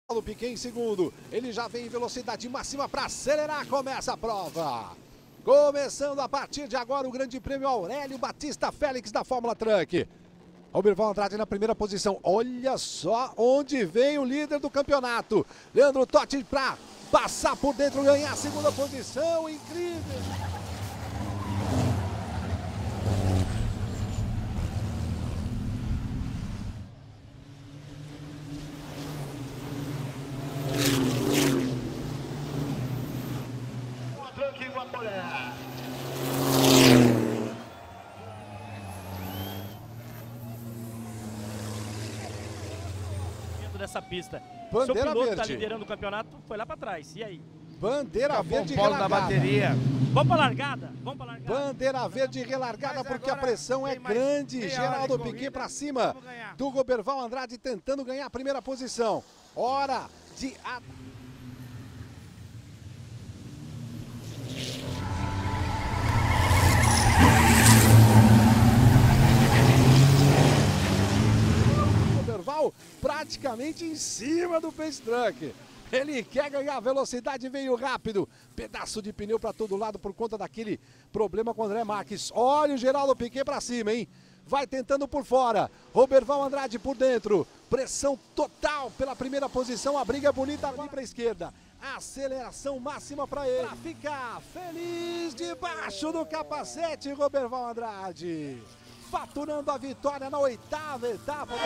O Piquet em segundo, ele já vem em velocidade máxima para acelerar, começa a prova. Começando a partir de agora o Grande Prêmio Aurélio Batista Félix da Fórmula Truck. Roberval Andrade na primeira posição, olha só onde vem o líder do campeonato. Leandro Totti para passar por dentro, ganhar a segunda posição, incrível. Dessa pista. Bandeira Seu piloto verde. Tá liderando o campeonato, foi lá para trás. E aí? Bandeira verde da bateria. Vamos para largada? Vamos para largada. Bandeira verde relargada porque a pressão é grande. Geraldo Piquet para cima do Roberval Andrade tentando ganhar a primeira posição. Hora de... praticamente em cima do Pace Truck. Ele quer ganhar velocidade, veio rápido. Pedaço de pneu para todo lado por conta daquele problema com o André Marques. Olha o Geraldo Piquet para cima, hein? Vai tentando por fora. Roberval Andrade por dentro. Pressão total pela primeira posição. A briga é bonita ali para a esquerda. Aceleração máxima para ele. Pra ficar feliz debaixo do capacete, Roberval Andrade. Faturando a vitória na 8ª etapa.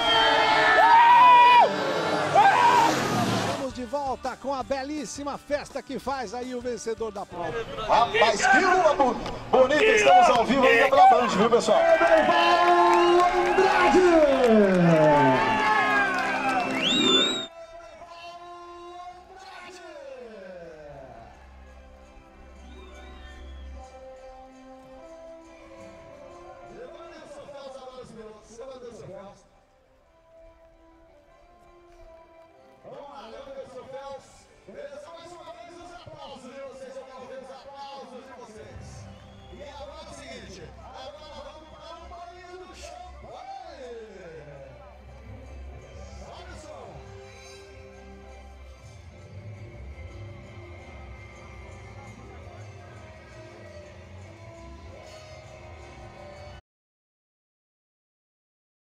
Estamos de volta com a belíssima festa que faz aí o vencedor da prova. Rapaz, que lua bonita, estamos ao vivo ainda pela Band, viu, pessoal? Roberval Andrade!